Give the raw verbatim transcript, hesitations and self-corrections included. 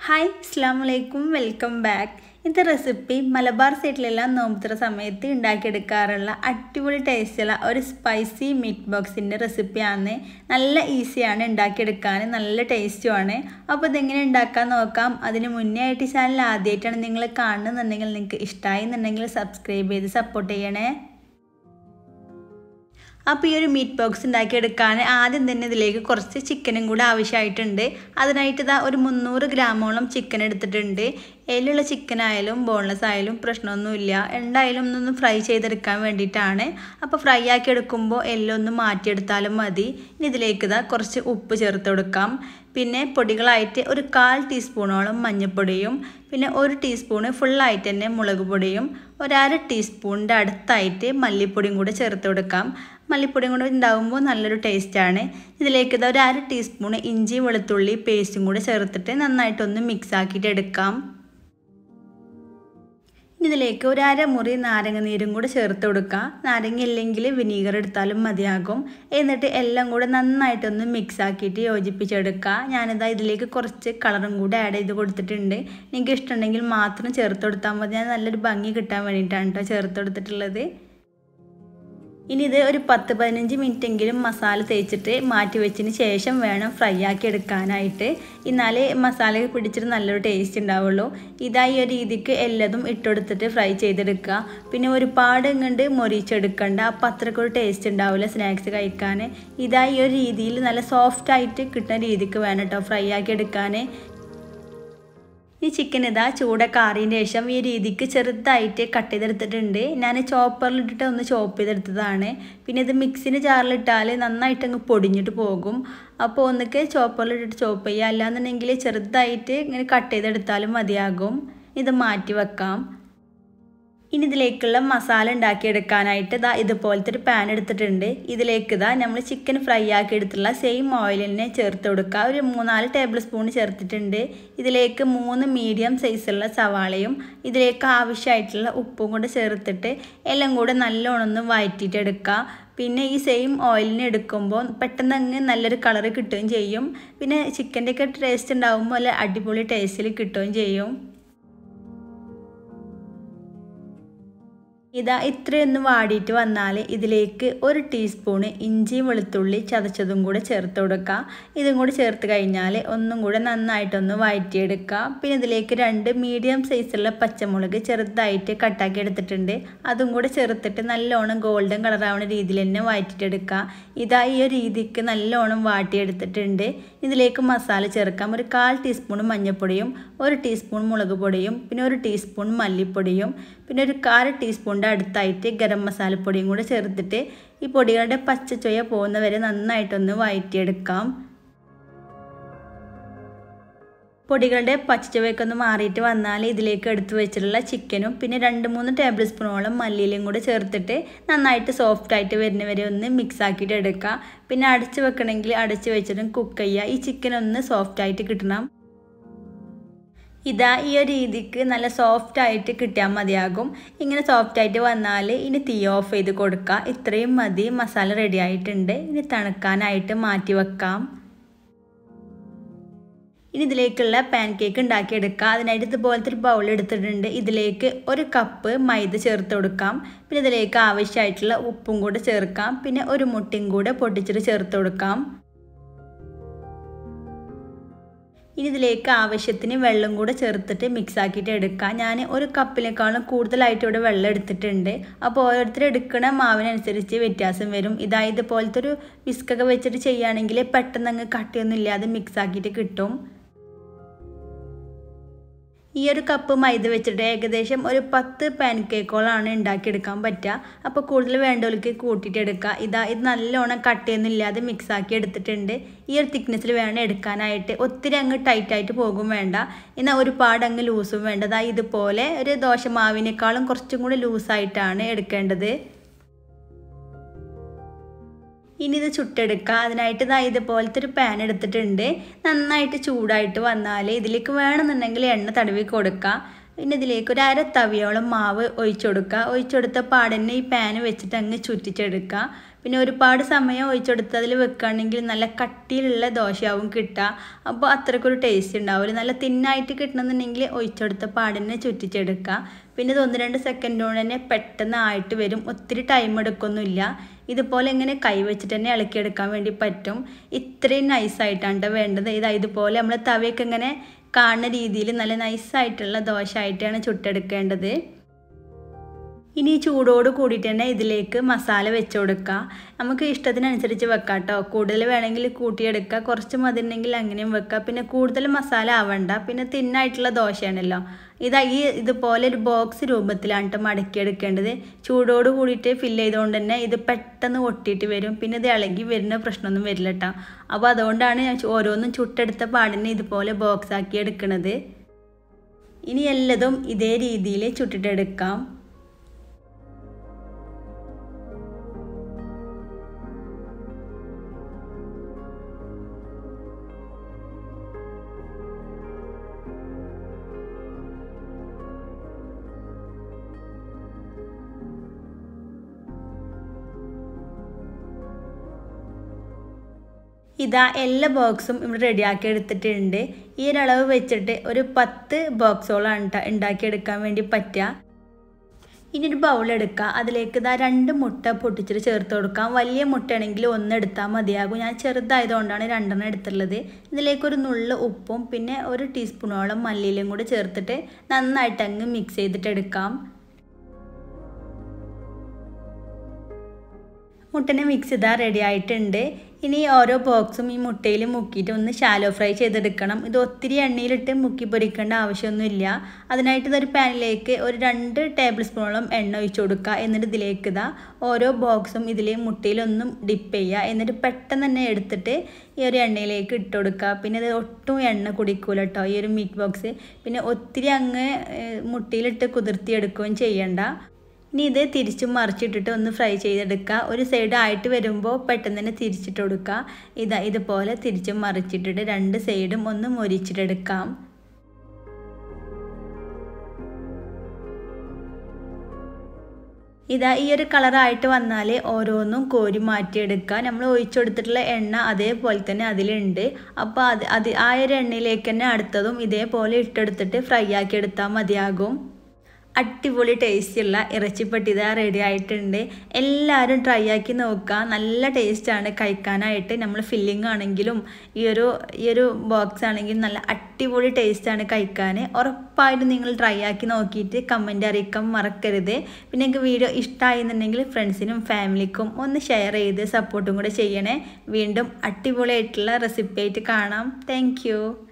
Hi അസ്സലാമു അലൈക്കും welcome back. ഇന്നത്തെ റെസിപ്പി മലബാർ സൈഡിലെല്ലാം നോമ്പുതുറ സമയത്ത് ഉണ്ടാക്കിയെടുക്കാറുള്ള അടിപൊളി ടേസ്റ്റുള്ള ഒരു സ്പൈസി മീറ്റ് ബോക്സിൻ്റെ റെസിപ്പിയാണ്. നല്ല ഈസിയാണ് ഉണ്ടാക്കിയെടുക്കാൻ, നല്ല ടേസ്റ്റുമാണ്. അപ്പോൾ ഇതെങ്ങനെ ഉണ്ടാക്കാൻ നോക്കാം. അതിന് മുന്നേ ആയിട്ട് ഈ ചാനൽ ആദ്യമായിട്ടാണ് നിങ്ങൾ കാണുന്നുണ്ടെങ്കിൽ നിങ്ങൾക്ക് ഇഷ്ടമായി എന്നുണ്ടെങ്കിൽ സബ്സ്ക്രൈബ് ചെയ്ത് സപ്പോർട്ട് ചെയ്യണേ. അപ്പോൾ ഈ ഒരു മീറ്റ് ബോക്സ് ഉണ്ടാക്കിയെടുക്കാൻ ആദ്യം തന്നെ ഇതിലേക്ക് കുറച്ച് ചിക്കനും കൂടെ ആവശ്യമായിട്ടുണ്ട്. അതിനായിട്ട് ഇതാ ഒരു മുന്നൂറ് ഗ്രാമോളം ചിക്കൻ എടുത്തിട്ടുണ്ട്. എല്ലുള്ള ചിക്കൻ ആയാലും ബോൺലെസ് ആയാലും പ്രശ്നമൊന്നുമില്ല. എന്തായാലും ഒന്നൊന്ന് ഫ്രൈ ചെയ്തെടുക്കാൻ വേണ്ടിയിട്ടാണ്. അപ്പോൾ ഫ്രൈ ആക്കി എടുക്കുമ്പോൾ എല്ലൊന്ന് മാറ്റിയെടുത്താലും മതി. ഇനി ഇതിലേക്ക് ഇതാ കുറച്ച് ഉപ്പ് ചേർത്ത് കൊടുക്കാം. പിന്നെ പൊടികളായിട്ട് ഒരു കാൽ ടീസ്പൂണോളം മഞ്ഞൾപ്പൊടിയും പിന്നെ ഒരു ടീസ്പൂണ് ഫുള്ളായിട്ട് തന്നെ മുളക് പൊടിയും ഒരര ടീസ്പൂണിൻ്റെ അടുത്തായിട്ട് മല്ലിപ്പൊടിയും കൂടെ ചേർത്ത് കൊടുക്കാം. മല്ലിപ്പൊടിയും കൂടെ ഉണ്ടാകുമ്പോൾ നല്ലൊരു ടേസ്റ്റാണ്. ഇതിലേക്ക് ഇതാ ഒരു അര ടീസ്പൂണ് ഇഞ്ചി വെളുത്തുള്ളി പേസ്റ്റും കൂടെ ചേർത്തിട്ട് നന്നായിട്ടൊന്ന് മിക്സ് ആക്കിയിട്ട് എടുക്കാം. ഇതിലേക്ക് ഒരു അരമുറി നാരങ്ങ നീരും കൂടെ ചേർത്ത് കൊടുക്കുക. നാരങ്ങ ഇല്ലെങ്കിൽ വിനീഗർ എടുത്താലും മതിയാകും. എന്നിട്ട് എല്ലാം കൂടെ നന്നായിട്ടൊന്ന് മിക്സ് ആക്കിയിട്ട് യോജിപ്പിച്ചെടുക്കുക. ഞാനിതാ ഇതിലേക്ക് കുറച്ച് കളറും കൂടെ ആഡ് ചെയ്ത് കൊടുത്തിട്ടുണ്ട്. നിങ്ങൾക്ക് ഇഷ്ടമുണ്ടെങ്കിൽ മാത്രം ചേർത്ത് കൊടുത്താൽ മതി. ഞാൻ നല്ലൊരു ഭംഗി കിട്ടാൻ വേണ്ടിയിട്ടാണ് കേട്ടോ ചേർത്ത് കൊടുത്തിട്ടുള്ളത്. ഇനി ഇത് ഒരു പത്ത് പതിനഞ്ച് മിനിറ്റെങ്കിലും മസാല തേച്ചിട്ട് മാറ്റി വെച്ചതിന് ശേഷം വേണം ഫ്രൈ ആക്കി എടുക്കാനായിട്ട്. എന്നാലേ മസാല പിടിച്ചിട്ട് നല്ലൊരു ടേസ്റ്റ് ഉണ്ടാവുള്ളൂ. ഇതായി ഒരു രീതിക്ക് എല്ലാതും ഇട്ടെടുത്തിട്ട് ഫ്രൈ ചെയ്തെടുക്കുക. പിന്നെ ഒരുപാട് ഇങ്ങോട്ട് മൊരിച്ചെടുക്കണ്ട, അപ്പം അത്രയ്ക്കൊരു ടേസ്റ്റ് ഉണ്ടാവില്ല സ്നാക്സ് കഴിക്കാൻ. ഇതായി ഒരു രീതിയിൽ നല്ല സോഫ്റ്റായിട്ട് കിട്ടുന്ന രീതിക്ക് വേണം കേട്ടോ ഫ്രൈ ആക്കി എടുക്കാൻ. ഈ ചിക്കൻ ഇതാ ചൂടൊക്കെ ആറിയതിന് ശേഷം ഈ രീതിക്ക് ചെറുതായിട്ട് കട്ട് ചെയ്തെടുത്തിട്ടുണ്ട്. ഞാൻ ചോപ്പറിലിട്ടിട്ട് ഒന്ന് ചോപ്പ് ചെയ്തെടുത്തതാണ്. പിന്നെ ഇത് മിക്സിൻ്റെ ജാറിലിട്ടാൽ നന്നായിട്ട് അങ്ങ് പൊടിഞ്ഞിട്ട് പോകും. അപ്പോൾ ഒന്നൊക്കെ ചോപ്പറിലിട്ടിട്ട് ചോപ്പ് ചെയ്യുക, അല്ലാന്നുണ്ടെങ്കിൽ ചെറുതായിട്ട് ഇങ്ങനെ കട്ട് ചെയ്തെടുത്താലും മതിയാകും. ഇത് മാറ്റി വെക്കാം. ഇനി ഇതിലേക്കുള്ള മസാല ഉണ്ടാക്കിയെടുക്കാനായിട്ട് ഇതാ ഇതുപോലത്തെ ഒരു പാൻ എടുത്തിട്ടുണ്ട്. ഇതിലേക്ക് ഇതാ നമ്മൾ ചിക്കൻ ഫ്രൈ ആക്കി എടുത്തുള്ള സെയിം ഓയിലിനെ ചേർത്ത് കൊടുക്കുക. ഒരു മൂന്നാല് ടേബിൾ സ്പൂൺ ചേർത്തിട്ടുണ്ട്. ഇതിലേക്ക് മൂന്ന് മീഡിയം സൈസുള്ള സവാളയും ഇതിലേക്ക് ആവശ്യമായിട്ടുള്ള ഉപ്പും കൂടെ ചേർത്തിട്ട് എല്ലാം കൂടെ നല്ലോണം ഒന്ന് വഴറ്റിയിട്ടെടുക്കുക. പിന്നെ ഈ സെയിം ഓയിലിന് എടുക്കുമ്പോൾ പെട്ടെന്ന് അങ്ങ് നല്ലൊരു കളറ് കിട്ടുകയും ചെയ്യും. പിന്നെ ചിക്കൻ്റെയൊക്കെ ടേസ്റ്റ് ഉണ്ടാകുമ്പോൾ നല്ല അടിപൊളി ടേസ്റ്റിൽ കിട്ടുകയും ചെയ്യും. ഇതാ ഇത്രയൊന്ന് വാടിയിട്ട് വന്നാൽ ഇതിലേക്ക് ഒരു ടീസ്പൂണ് ഇഞ്ചി വെളുത്തുള്ളി ചതച്ചതും കൂടെ ചേർത്ത് കൊടുക്കുക. ഇതും കൂടെ ചേർത്ത് കഴിഞ്ഞാൽ ഒന്നും കൂടെ നന്നായിട്ടൊന്ന് വഴറ്റിയെടുക്കുക. പിന്നെ ഇതിലേക്ക് രണ്ട് മീഡിയം സൈസുള്ള പച്ചമുളക് ചെറുതായിട്ട് കട്ടാക്കി എടുത്തിട്ടുണ്ട്. അതും കൂടെ ചേർത്തിട്ട് നല്ലോണം ഗോൾഡൻ കളറാവുന്ന രീതിയിൽ തന്നെ വഴറ്റിയിട്ടെടുക്കുക. ഇതാ ഈ ഒരു രീതിക്ക് നല്ലോണം വാട്ടിയെടുത്തിട്ടുണ്ട്. ഇതിലേക്ക് മസാല ചേർക്കാം. ഒരു കാൽ ടീസ്പൂൺ മഞ്ഞൾപ്പൊടിയും ഒരു ടീസ്പൂൺ മുളക് പൊടിയും പിന്നെ ഒരു ടീസ്പൂൺ മല്ലിപ്പൊടിയും പിന്നെ ഒരു കാൽ ടീസ്പൂണിൻ്റെ അടുത്തായിട്ട് ഗരം മസാലപ്പൊടിയും കൂടെ ചേർത്തിട്ട് ഈ പൊടികളുടെ പച്ചച്ചൊയ പോകുന്നവരെ നന്നായിട്ടൊന്ന് വഴറ്റിയെടുക്കാം. പൊടികളുടെ പച്ചച്ചൊവയൊക്കെ ഒന്ന് മാറിയിട്ട് വന്നാൽ ഇതിലേക്ക് എടുത്തു വെച്ചിട്ടുള്ള ചിക്കനും പിന്നെ രണ്ട് മൂന്ന് ടേബിൾ സ്പൂണോളം മല്ലിയിലും കൂടെ ചേർത്തിട്ട് നന്നായിട്ട് സോഫ്റ്റായിട്ട് വരുന്നവരെ ഒന്ന് മിക്സ് ആക്കിയിട്ട് എടുക്കുക. പിന്നെ അടച്ച് വെക്കണമെങ്കിൽ അടച്ച് വെച്ചിട്ടും കുക്ക് ചെയ്യുക. ഈ ചിക്കൻ ഒന്ന് സോഫ്റ്റായിട്ട് കിട്ടണം. ഇതാ ഈ ഒരു രീതിക്ക് നല്ല സോഫ്റ്റായിട്ട് കിട്ടിയാൽ മതിയാകും. ഇങ്ങനെ സോഫ്റ്റായിട്ട് വന്നാൽ ഇനി തീ ഓഫ് ചെയ്ത് കൊടുക്കുക. ഇത്രയും മതി. മസാല റെഡി ആയിട്ടുണ്ട്. ഇനി തണുക്കാനായിട്ട് മാറ്റി വെക്കാം. ഇനി ഇതിലേക്കുള്ള പാൻ കേക്ക് ഉണ്ടാക്കിയെടുക്കുക. അതിനായിട്ട് ഇതുപോലത്തെ ഒരു ബൗൾ എടുത്തിട്ടുണ്ട്. ഇതിലേക്ക് ഒരു കപ്പ് മൈദ ചേർത്ത് കൊടുക്കാം. പിന്നെ ഇതിലേക്ക് ആവശ്യമായിട്ടുള്ള ഉപ്പും കൂടെ ചേർക്കാം. പിന്നെ ഒരു മുട്ടയും കൂടെ പൊട്ടിച്ചിട്ട് ചേർത്ത് കൊടുക്കാം. ഇനി ഇതിലേക്ക് ആവശ്യത്തിന് വെള്ളം കൂടെ ചേർത്തിട്ട് മിക്സ് ആക്കിയിട്ട് എടുക്കുക. ഞാൻ ഒരു കപ്പിനേക്കാളും കൂടുതലായിട്ട് ഇവിടെ വെള്ളം എടുത്തിട്ടുണ്ട്. അപ്പോൾ ഓരോരുത്തർ എടുക്കുന്ന മാവിനനുസരിച്ച് വ്യത്യാസം വരും. ഇതാ ഇതുപോലത്തെ ഒരു വിസ്കൊക്കെ വെച്ചിട്ട് ചെയ്യുകയാണെങ്കിൽ പെട്ടെന്ന് അങ്ങ് കട്ടിയൊന്നും ഇല്ലാതെ മിക്സ് ആക്കിയിട്ട് കിട്ടും. ഈ ഒരു കപ്പ് മൈദ വെച്ചിട്ട് ഏകദേശം ഒരു പത്ത് പാൻ കേക്കോളാണ് ഉണ്ടാക്കിയെടുക്കാൻ പറ്റുക. അപ്പോൾ കൂടുതൽ വേണ്ടവർക്ക് കൂട്ടിയിട്ട് എടുക്കുക. ഇതാ ഇത് നല്ലോണം കട്ടിയൊന്നും ഇല്ലാതെ മിക്സ് ആക്കി എടുത്തിട്ടുണ്ട്. ഈ ഒരു തിക്നെസ്സിൽ വേണം എടുക്കാനായിട്ട്. ഒത്തിരി അങ്ങ് ടൈറ്റായിട്ട് പോകും വേണ്ട, എന്നാൽ ഒരുപാട് അങ്ങ് ലൂസും വേണ്ട. അതാ ഇതുപോലെ ഒരു ദോശമാവിനേക്കാളും കുറച്ചും കൂടി ലൂസായിട്ടാണ് എടുക്കേണ്ടത്. ഇനി ഇത് ചുട്ടെടുക്കുക. അതിനായിട്ട് ഇതാ ഇതുപോലത്തെ ഒരു പാൻ എടുത്തിട്ടുണ്ട്. നന്നായിട്ട് ചൂടായിട്ട് വന്നാൽ ഇതിലേക്ക് വേണമെന്നുണ്ടെങ്കിൽ എണ്ണ തടവി കൊടുക്കുക. പിന്നെ ഇതിലേക്ക് ഒരു അര തവിയോളം മാവ് ഒഴിച്ചു കൊടുക്കുക. ഒഴിച്ചു കൊടുത്ത പാടന്നെ ഈ പാൻ വെച്ചിട്ട് അങ്ങ് ചുറ്റിച്ചെടുക്കുക. പിന്നെ ഒരുപാട് സമയം ഒഴിച്ചെടുത്ത് അതിൽ വെക്കുകയാണെങ്കിൽ നല്ല കട്ടിയിലുള്ള ദോശയാവും കിട്ടുക. അപ്പോൾ അത്രയ്ക്കൊരു ടേസ്റ്റ് ഉണ്ടാവില്ല. നല്ല തിന്നായിട്ട് കിട്ടണമെന്നുണ്ടെങ്കിൽ ഒഴിച്ചെടുത്ത പാടിനെ ചുറ്റിച്ചെടുക്കുക. പിന്നെ ഇത് ഒന്ന് രണ്ട് സെക്കൻഡ് കൊണ്ട് തന്നെ പെട്ടെന്ന് ആയിട്ട് വരും. ഒത്തിരി ടൈം എടുക്കൊന്നുമില്ല. ഇതുപോലെ ഇങ്ങനെ കൈ വെച്ചിട്ട് തന്നെ ഇളക്കിയെടുക്കാൻ വേണ്ടി പറ്റും. ഇത്രയും നൈസായിട്ടാണ് വേണ്ടത്. ഇതാ ഇതുപോലെ നമ്മൾ തവയൊക്കെ ഇങ്ങനെ കാണുന്ന രീതിയിൽ നല്ല നൈസായിട്ടുള്ള ദോശ ആയിട്ടാണ് ചുട്ടെടുക്കേണ്ടത്. ഇനി ചൂടോട് കൂടിയിട്ട് തന്നെ ഇതിലേക്ക് മസാല വെച്ച് കൊടുക്കുക. നമുക്ക് ഇഷ്ടത്തിനനുസരിച്ച് വെക്കാം കേട്ടോ. കൂടുതൽ വേണമെങ്കിൽ കൂട്ടിയെടുക്കുക, കുറച്ച് മതിണ്ടെങ്കിൽ അങ്ങനെയും വെക്കുക. പിന്നെ കൂടുതൽ മസാല ആവണ്ട. പിന്നെ തിന്നായിട്ടുള്ള ദോശയാണല്ലോ. ഇതാ ഈ ഇതുപോലെ ഒരു ബോക്സ് രൂപത്തിലാണ് കേട്ടോ മടക്കിയെടുക്കേണ്ടത്. ചൂടോട് കൂടിയിട്ട് ഫില്ല് ചെയ്തുകൊണ്ട് തന്നെ ഇത് പെട്ടെന്ന് ഒട്ടിയിട്ട് വരും. പിന്നെ ഇത് ഇളകി വരുന്ന പ്രശ്നമൊന്നും വരില്ല കേട്ടോ. അപ്പോൾ അതുകൊണ്ടാണ് ഞാൻ ഓരോന്നും ചുട്ടെടുത്ത പാടിനെ ഇതുപോലെ ബോക്സ് ആക്കി എടുക്കുന്നത്. ഇനി എല്ലതും ഇതേ രീതിയിൽ ചുട്ടിട്ടെടുക്കാം. ഇതാ എല്ലാ ബോക്സും ഇവിടെ റെഡിയാക്കി എടുത്തിട്ടുണ്ട്. ഈ ഒരളവ് വെച്ചിട്ട് ഒരു പത്ത് ബോക്സോളാണ് ഉണ്ടാക്കിയെടുക്കാൻ വേണ്ടി പറ്റുക. ഇനി ഒരു ബൗളെടുക്കുക. അതിലേക്ക് ഇതാ രണ്ട് മുട്ട പൊട്ടിച്ചിട്ട് ചേർത്ത് കൊടുക്കാം. വലിയ മുട്ടയാണെങ്കിൽ ഒന്ന് എടുത്താൽ മതിയാകും. ഞാൻ ചെറുതായതുകൊണ്ടാണ് രണ്ടെണ്ണം എടുത്തുള്ളത്. ഇതിലേക്കൊരു നുള്ള് ഉപ്പും പിന്നെ ഒരു ടീസ്പൂണോളം മല്ലിയിലും കൂടി ചേർത്തിട്ട് നന്നായിട്ട് അങ്ങ് മിക്സ് ചെയ്തിട്ട് എടുക്കാം. മുട്ടനെ മിക്സ് ചെയ്താൽ റെഡി ആയിട്ടുണ്ട്. ഇനി ഓരോ ബോക്സും ഈ മുട്ടയിൽ മുക്കിയിട്ട് ഒന്ന് ഷാലോ ഫ്രൈ ചെയ്തെടുക്കണം. ഇത് ഒത്തിരി എണ്ണയിലിട്ട് മുക്കി പൊരിക്കേണ്ട ആവശ്യമൊന്നുമില്ല. അതിനായിട്ട് ഇതൊരു പാനിലേക്ക് ഒരു രണ്ട് ടേബിൾ സ്പൂണോളം എണ്ണ ഒഴിച്ച് കൊടുക്കുക. എന്നിട്ട് ഇതിലേക്ക് ഇതാ ഓരോ ബോക്സും ഇതിൽ മുട്ടയിലൊന്നും ഡിപ്പ് ചെയ്യുക. എന്നിട്ട് പെട്ടെന്ന് തന്നെ എടുത്തിട്ട് ഈ ഒരു എണ്ണയിലേക്ക് ഇട്ട് കൊടുക്കുക. പിന്നെ ഇത് ഒട്ടും എണ്ണ കുടിക്കൂല കേട്ടോ ഈ ഒരു മീറ്റ് ബോക്സ്. പിന്നെ ഒത്തിരി അങ്ങ് മുട്ടയിലിട്ട് കുതിർത്തിയെടുക്കുകയും ചെയ്യണ്ട. ഇനി ഇത് തിരിച്ചും മറിച്ചിട്ടിട്ട് ഒന്ന് ഫ്രൈ ചെയ്തെടുക്കുക. ഒരു സൈഡ് ആയിട്ട് വരുമ്പോൾ പെട്ടെന്ന് തന്നെ തിരിച്ചിട്ട് കൊടുക്കുക. ഇതാ ഇതുപോലെ തിരിച്ചും മറിച്ചിട്ടിട്ട് രണ്ട് സൈഡും ഒന്ന് മൊരിച്ചിട്ടെടുക്കാം. ഇതാ ഈ ഒരു കളറായിട്ട് വന്നാൽ ഓരോന്നും കോരി മാറ്റിയെടുക്കുക. നമ്മൾ ഒഴിച്ചെടുത്തിട്ടുള്ള എണ്ണ അതേപോലെ തന്നെ അതിലുണ്ട്. അപ്പോൾ അത് അത് ആ ഒരു എണ്ണയിലേക്ക് തന്നെ അടുത്തതും ഇതേപോലെ ഇട്ടെടുത്തിട്ട് ഫ്രൈ ആക്കി എടുത്താൽ മതിയാകും. അടിപൊളി ടേസ്റ്റുള്ള ഇറച്ചിപ്പട്ടി ഇതാ റെഡി ആയിട്ടുണ്ട്. എല്ലാവരും ട്രൈ ആക്കി നോക്കുക. നല്ല ടേസ്റ്റാണ് കഴിക്കാനായിട്ട്. നമ്മൾ ഫില്ലിംഗ് ആണെങ്കിലും ഈ ഒരു ഈ ഒരു ബോക്സ് ആണെങ്കിലും നല്ല അടിപൊളി ടേസ്റ്റാണ് കഴിക്കാൻ. ഉറപ്പായിട്ടും നിങ്ങൾ ട്രൈ ആക്കി നോക്കിയിട്ട് കമൻറ്റ് അറിയിക്കാൻ മറക്കരുത്. പിന്നെ നിങ്ങൾക്ക് വീഡിയോ ഇഷ്ടമായി എന്നുണ്ടെങ്കിൽ ഫ്രണ്ട്സിനും ഫാമിലിക്കും ഒന്ന് ഷെയർ ചെയ്ത് സപ്പോർട്ടും കൂടെ ചെയ്യണേ. വീണ്ടും അടിപൊളിയായിട്ടുള്ള റെസിപ്പി ആയിട്ട് കാണാം. താങ്ക്